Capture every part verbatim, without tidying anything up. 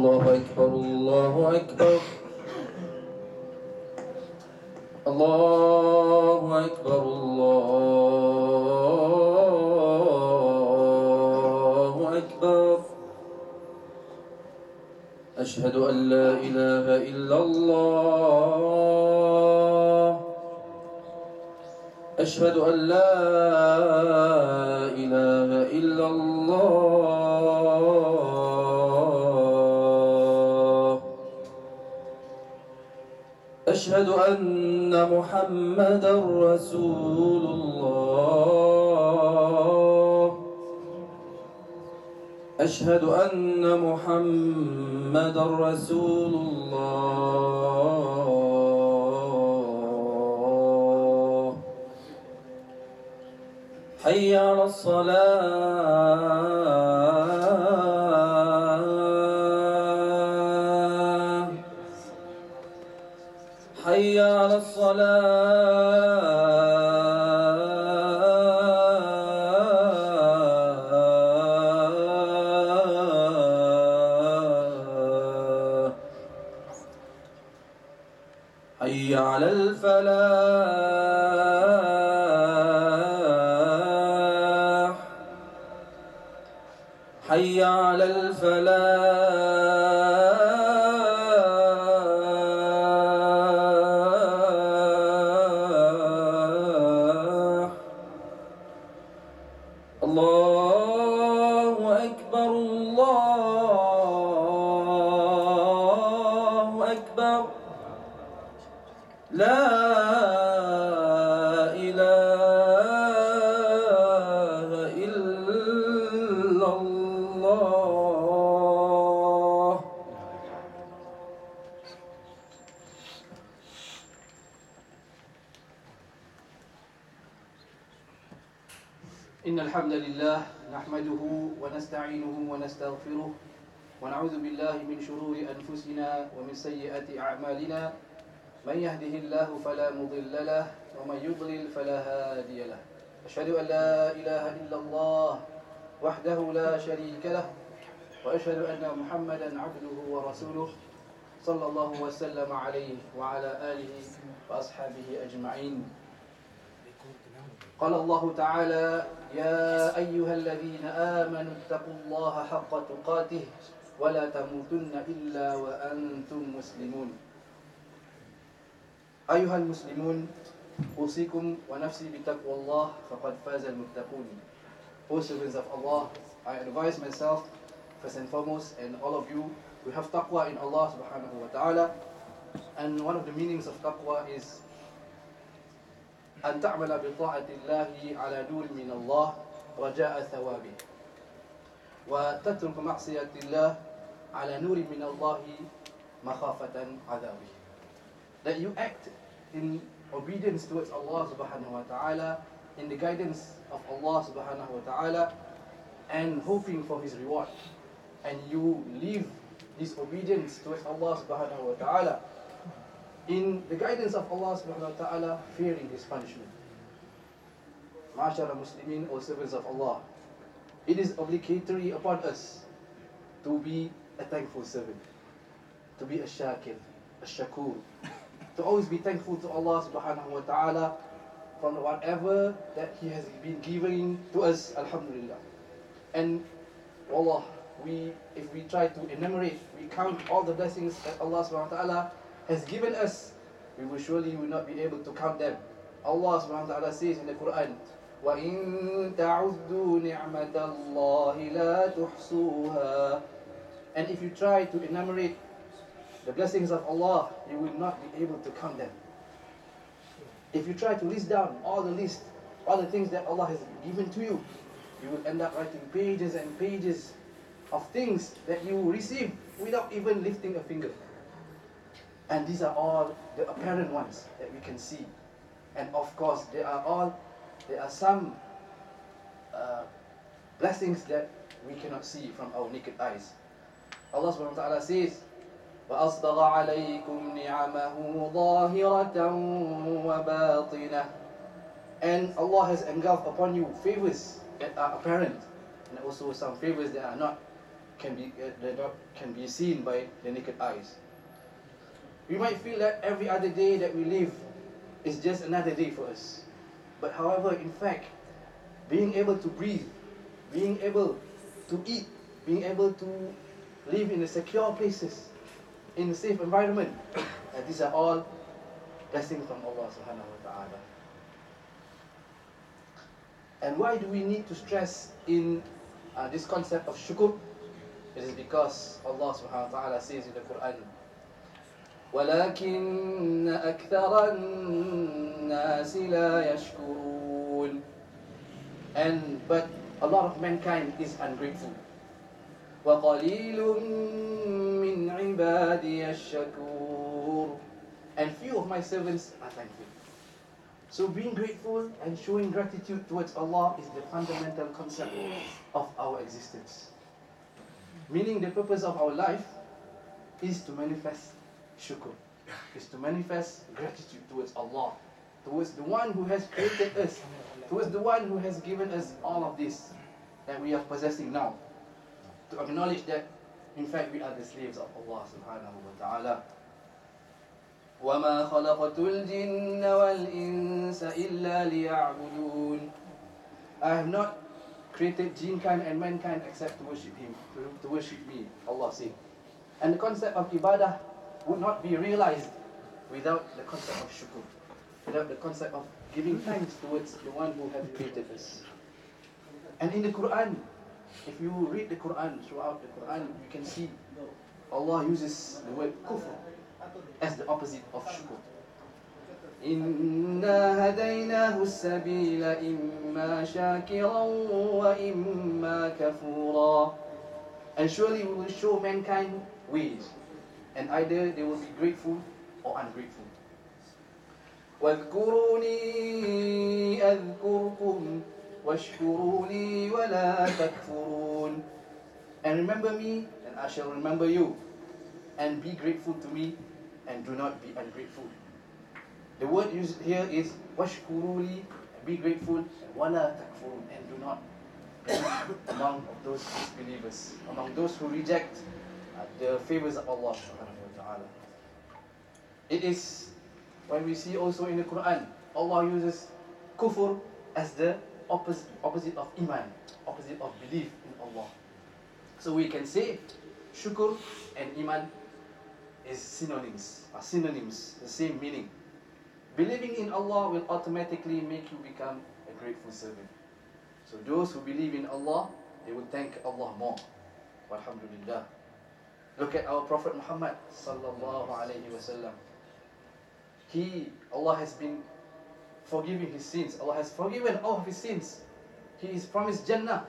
الله أكبر الله أكبر الله أكبر الله أكبر أشهد أن لا إله إلا الله أشهد أن لا إله إلا الله أشهد أن محمدا رسول الله أشهد أن محمدا رسول الله حي على الصلاة حي على الصلاة حي على الفلاح حي على الفلاح الله أكبر الله أكبر لا إله إلا الله. إن الحمد لله نحمده ونستعينه ونستغفره ونعوذ بالله من شرور أنفسنا ومن سيئات أعمالنا من يهده الله فلا مضل له ومن يضلل فلا هادي له أشهد أن لا إله إلا الله وحده لا شريك له وأشهد أن محمدا عبده ورسوله صلى الله وسلم عليه وعلى آله وأصحابه أجمعين. قال الله تعالى يا أيها الذين آمنوا اتقوا الله حق تقاته ولا تموتن إلا وأنتم مسلمون. أيها المسلمون أوصيكم ونفسي بتقوى الله فقد فاز المتقون. O servants of Allah, I advise myself first and foremost and all of you to have taqwa in Allah subhanahu wa ta'ala. And one of the meanings of taqwa is أن تعمل بطاعة الله على نور من الله رجاء ثوابه وتترك معصية الله على نور من الله مخافة عذابه. That you act in obedience towards Allah subhanahu wa ta'ala, in the guidance of Allah subhanahu wa ta'ala, and hoping for His reward. And you leave disobedience towards Allah subhanahu wa ta'ala in the guidance of Allah subhanahu wa ta'ala, fearing His punishment. Ma'ashara Muslimin, or servants of Allah, it is obligatory upon us to be a thankful servant, to be a shakir, a shakur, to always be thankful to Allah subhanahu wa ta'ala from whatever that He has been giving to us, alhamdulillah. And wallah, we, if we try to enumerate, we count all the blessings that Allah subhanahu wa ta'ala has given us, we will surely will not be able to count them. Allah subhanahu wa ta'ala says in the Quran, وَإِن تَعُدُّوا نِعْمَةَ اللَّهِ لَا تُحْصُوهَا. And if you try to enumerate the blessings of Allah, you will not be able to count them. If you try to list down all the list, all the things that Allah has given to you, you will end up writing pages and pages of things that you receive without even lifting a finger. And these are all the apparent ones that we can see. And of course, there are all, there are some uh, blessings that we cannot see from our naked eyes. Allah subhanahu wa ta'ala says, وَأَصْدَغَ عَلَيْكُمْ نِعَمَهُ ظَاهِرَةً وَبَاطِنَةً. And Allah has engulfed upon you favors that are apparent, and also some favors that are not. can be uh, that not can be seen by the naked eyes. We might feel that every other day that we live is just another day for us. But however, in fact, being able to breathe, being able to eat, being able to live in a secure places, in a safe environment, and these are all blessings from Allah subhanahu wa ta'ala. And why do we need to stress in uh, this concept of shukr? It is because Allah subhanahu wa ta'ala says in the Quran, وَلَكِنَّ أَكْثَرَ النَّاسِ لَا يَشْكُرُونَ. And but a lot of mankind is ungrateful. وَقَلِيلٌ مِّنْ عِبَادِيَ الشَّكُورُ. And few of my servants are thankful. So being grateful and showing gratitude towards Allah is the fundamental concept of our existence. Meaning the purpose of our life is to manifest shukr, is to manifest gratitude towards Allah, towards the one who has created us, towards the one who has given us all of this that we are possessing now. To acknowledge that in fact we are the slaves of Allah subhanahu wa ta'ala. وَمَا خَلَقْتُ الْجِنَّ وَالْإِنسَ إِلَّا لِيَعْبُدُونَ. I have not created jinkind and mankind except to worship Him, to, to worship me, Allah said. And the concept of ibadah would not be realized without the concept of shukr, without the concept of giving thanks towards the one who has created us. And in the Quran, if you read the Quran, throughout the Quran, you can see Allah uses the word kufr as the opposite of shukr. إِنَّا هَدَيْنَاهُ السَّبِيلَ إِمَّا شَاكِرًا وَإِمَّا كَفُورًا. And surely we will show mankind ways, and either they will be grateful or ungrateful. وَاذْكُرُونِي أَذْكُرْكُمْ وَاشْكُرُوا لِي وَلَا تَكْفُرُونَ. And remember me, and I shall remember you. And be grateful to me, and do not be ungrateful. The word used here is washkuru li, be grateful, and wala takfurun, and do not be among those disbelievers, among those who reject uh, the favors of Allah subhanahu wa ta'ala. It is when we see also in the Quran, Allah uses kufr as the opposite, opposite of iman, opposite of belief in Allah. So we can say shukr and iman is synonyms, are synonyms, the same meaning. Believing in Allah will automatically make you become a grateful servant. So those who believe in Allah, they will thank Allah more. Alhamdulillah. Look at our Prophet Muhammad sallallahu alaihi wasallam. He, Allah has been forgiving his sins. Allah has forgiven all of his sins. He is promised Jannah.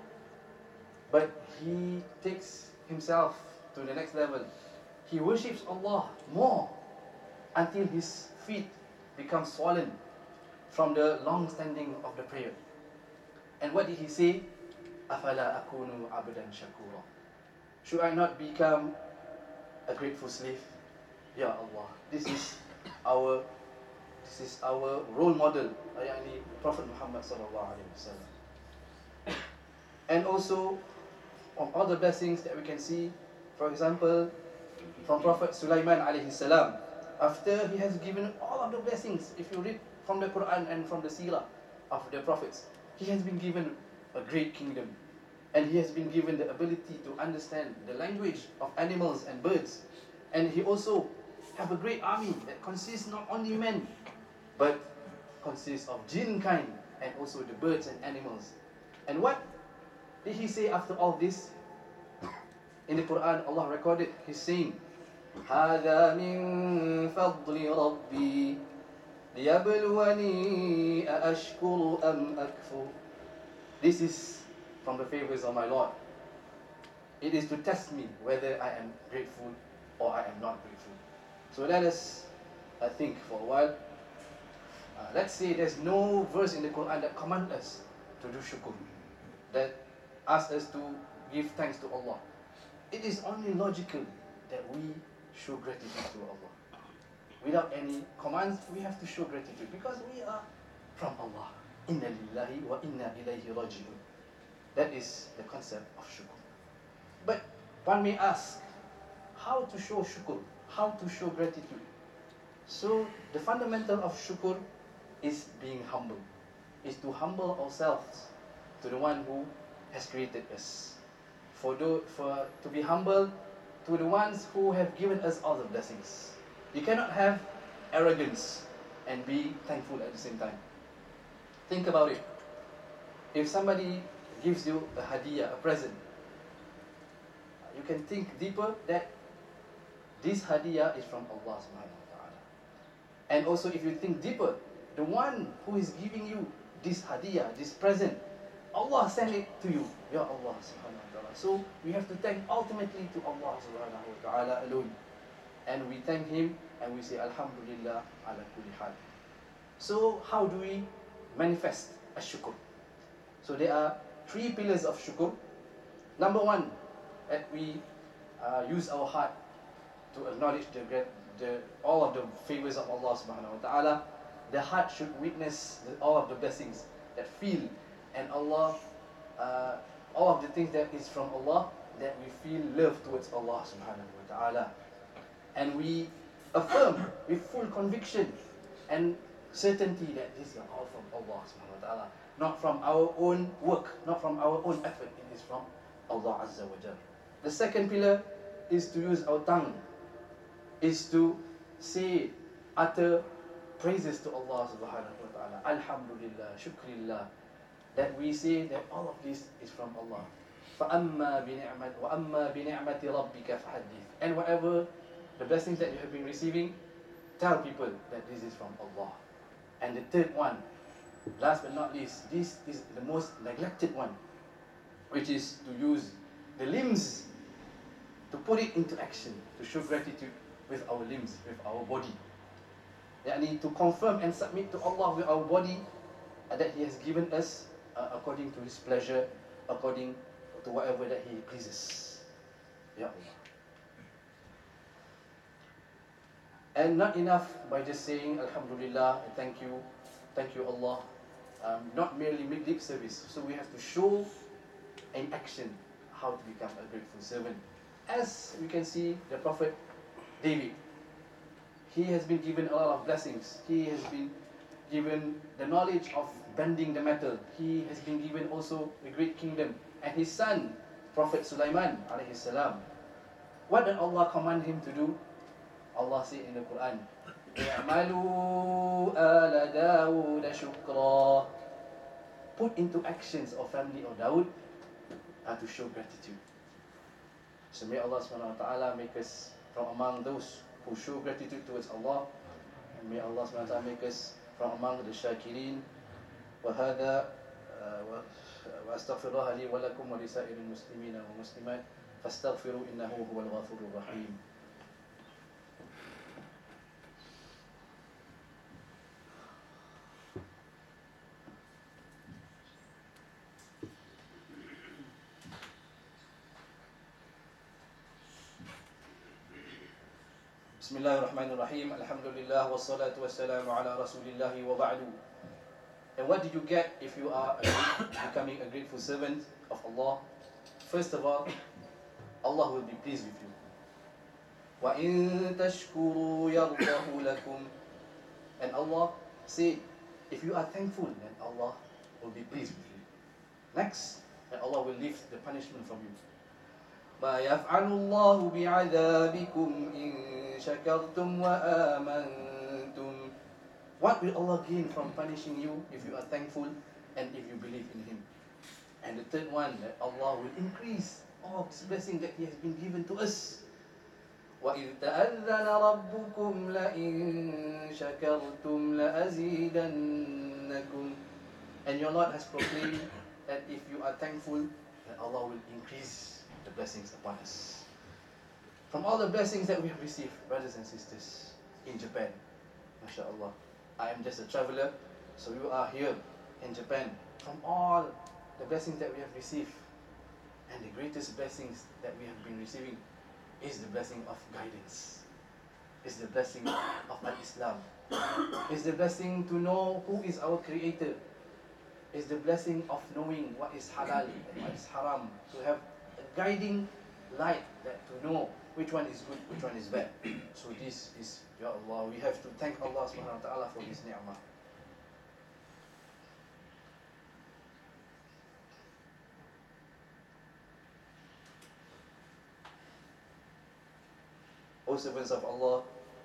But he takes himself to the next level. He worships Allah more until his feet become swollen from the long standing of the prayer. And what did he say? أَفَلَا أَكُونُ عَبْدًا شَكُورًا. Should I not become a grateful slave? Ya Allah, this is our this is our role model, yani Prophet Muhammad sallallahu alaihi wasallam. And also from all the blessings that we can see, for example, from Prophet Sulaiman alayhi salam, after he has given all of the blessings, if you read from the Quran and from the seerah of the prophets, he has been given a great kingdom, and he has been given the ability to understand the language of animals and birds, and he also have a great army that consists not only men, but consists of jinn kind and also the birds and animals. And what did he say after all this? In the Quran, Allah recorded his saying, هَذَا مِن فَضْلِ رَبِّي لِيَبْلُوَنِي أَأَشْكُرُ أَمْ أَكْفُرُ. This is from the favors of my Lord. It is to test me whether I am grateful or I am not grateful. So let us uh, think for a while. Uh, let's say there's no verse in the Quran that commands us to do shukr, that asks us to give thanks to Allah. It is only logical that we show gratitude to Allah. Without any commands, we have to show gratitude because we are from Allah. Inna lillahi wa inna ilayhi raji'un. That is the concept of shukr. But One may ask, how to show shukr, how to show gratitude. So the fundamental of shukr is being humble, is to humble ourselves to the one who has created us. For, do, for to be humble to the ones who have given us all the blessings. You cannot have arrogance and be thankful at the same time. Think about it. If somebody gives you a hadiah, a present, you can think deeper that this hadiah is from Allah subhanahu wa ta'ala. And also if you think deeper, the one who is giving you this hadiah, this present, Allah sent it to you. Ya Allah subhanahu wa ta'ala. So we have to thank ultimately to Allah subhanahu wa ta'ala alone. And we thank Him and we say Alhamdulillah ala kulli hal. So how do we manifest ash-shukr? So there are three pillars of shukr. Number one, that we uh, use our heart to acknowledge the, the all of the favors of Allah subhanahu wa ta'ala. The heart should witness the, all of the blessings that feel, and Allah, uh, all of the things that is from Allah, that we feel love towards Allah subhanahu wa ta'ala. And we affirm with full conviction and certainty that these are all from Allah subhanahu wa ta'ala, not from our own work, not from our own effort, it is from Allah azza wa jal. The second pillar is to use our tongue, is to say, utter praises to Allah subhanahu wa ta'ala, Alhamdulillah, Shukrillah, that we say that all of this is from Allah. فَأَمَّا بِنِعْمَةِ وَأَمَّا بِنِعْمَةِ رَبِّكَ فَحَدِّثْ. And whatever the blessings that you have been receiving, tell people that this is from Allah. And the third one, last but not least, this is the most neglected one, which is to use the limbs to put it into action, to show gratitude with our limbs, with our body. Yani to confirm and submit to Allah with our body uh, that He has given us uh, according to His pleasure, according to whatever that He pleases. Ya Allah. And not enough by just saying Alhamdulillah and thank you, thank you Allah. Um, not merely make lip service. So we have to show in action how to become a grateful servant. As we can see, the Prophet David, he has been given a lot of blessings. He has been given the knowledge of bending the metal. He has been given also a great kingdom. And his son, Prophet Sulaiman alayhi salam, what did Allah command him to do? Allah said in the Quran, "I'malu ala Dawood shukra." Put into actions of family of Dawood uh, to show gratitude. So may Allah subhanahu wa ta'ala make us from among those who show gratitude towards Allah, and may Allah subhanahu wa ta'ala make us from among the shakirin. وهذا وأستغفر الله لي ولكم ولسائر المسلمين والمسلمات فاستغفروا إنه هو الغفور الرحيم. بسم الله الرحمن الرحيم. الحمد لله والصلاة والسلام على رسول الله وبعد. And what did you get if you are becoming a grateful servant of Allah? First of all, Allah will be pleased with you. وَإِن تَشْكُرُوا يَرْضَهُ لَكُمْ. And Allah said, if you are thankful, then Allah will be pleased with you. Next, and Allah will lift the punishment from you. مَا يَفْعَلُ اللَّهُ بِعَذَابِكُمْ إِن شَكَرْتُمْ وَآمَنْتُمْ. What will Allah gain from punishing you if you are thankful and if you believe in Him? And the third one, that Allah will increase all this blessing that He has been given to us. وَإِذْ تَأَذَّنَ رَبُّكُمْ لَئِن شَكَرْتُمْ لَأَزِيدَنَّكُمْ. And your Lord has proclaimed that if you are thankful, that Allah will increase the blessings upon us. From all the blessings that we have received, brothers and sisters, in Japan, MashaAllah, I am just a traveler, so you are here in Japan. From all the blessings that we have received, and the greatest blessings that we have been receiving is the blessing of guidance, is the blessing of Al-Islam, is the blessing to know who is our Creator, is the blessing of knowing what is halal and what is haram, to have a guiding light, that to know which one is good, which one is bad. So this is, Ya Allah, we have to thank Allah subhanahu wa ta'ala for this ni'mah. O servants of Allah,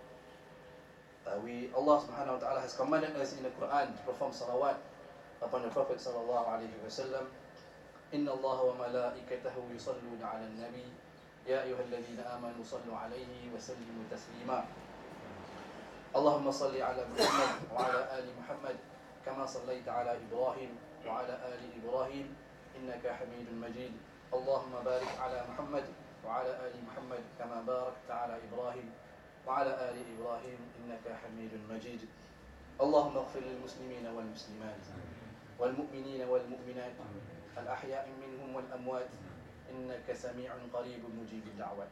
uh, we Allah subhanahu wa ta'ala has commanded us in the Quran to perform salawat upon the Prophet sallallahu alaihi wasallam. Inna Allah wa malaikatahu yusalluna 'alan nabi ya ayyuhalladhina amanu sallu 'alaihi wa sallimu taslima. Allahumma salli 'ala Muhammad wa 'ala ali Muhammad kama sallaita 'ala Ibrahim wa 'ala ali Ibrahim innaka Hamidun Majid. Allahumma barik 'ala Muhammad وعلى آل محمد كما باركت على إبراهيم وعلى آل إبراهيم إنك حميد مجيد. اللهم اغفر للمسلمين والمسلمات والمؤمنين والمؤمنات الأحياء منهم والأموات إنك سميع قريب مجيب الدعوات.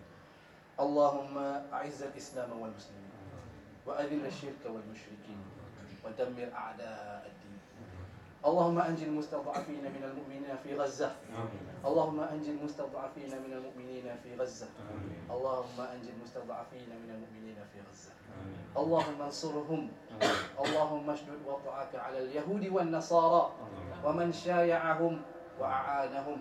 اللهم أعز الإسلام والمسلمين وأذل الشرك والمشركين ودمر أعداء الدين. اللهم أنجي المستضعفين من المؤمنين في غزة. اللهم أنجي المستضعفين من المؤمنين في غزة. اللهم أنجي المستضعفين من المؤمنين في غزة. اللهم انصرهم. اللهم اشدد وطأك على اليهود والنصارى ومن شايعهم وأعانهم.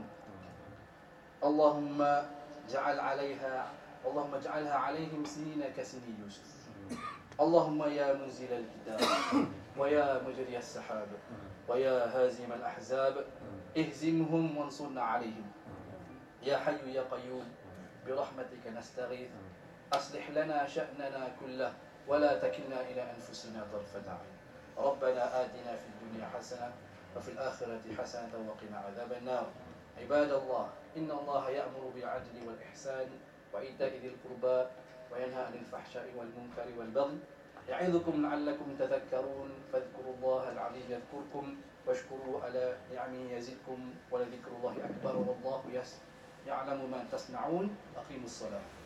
اللهم اجعل عليها اللهم اجعلها عليهم سنين كسني يوسف. اللهم يا منزل الكتاب ويا مجري السحاب ويا هازم الأحزاب اهزمهم وانصرنا عليهم. يا حي يا قيوم برحمتك نستغيث أصلح لنا شأننا كله ولا تكلنا إلى أنفسنا طرفة عين. ربنا آتنا في الدنيا حسنة وفي الآخرة حسنة وقنا عذاب النار. عباد الله، إن الله يأمر بالعدل والإحسان وإيتاء ذي القربى وينهى عن الفحشاء والمنكر والبغي يعظكم لعلكم تذكرون. فاذكروا الله العظيم يذكركم واشكروا على نعمه يزدكم ولذكر الله أكبر والله يعلم ما تصنعون. أقيموا الصلاة.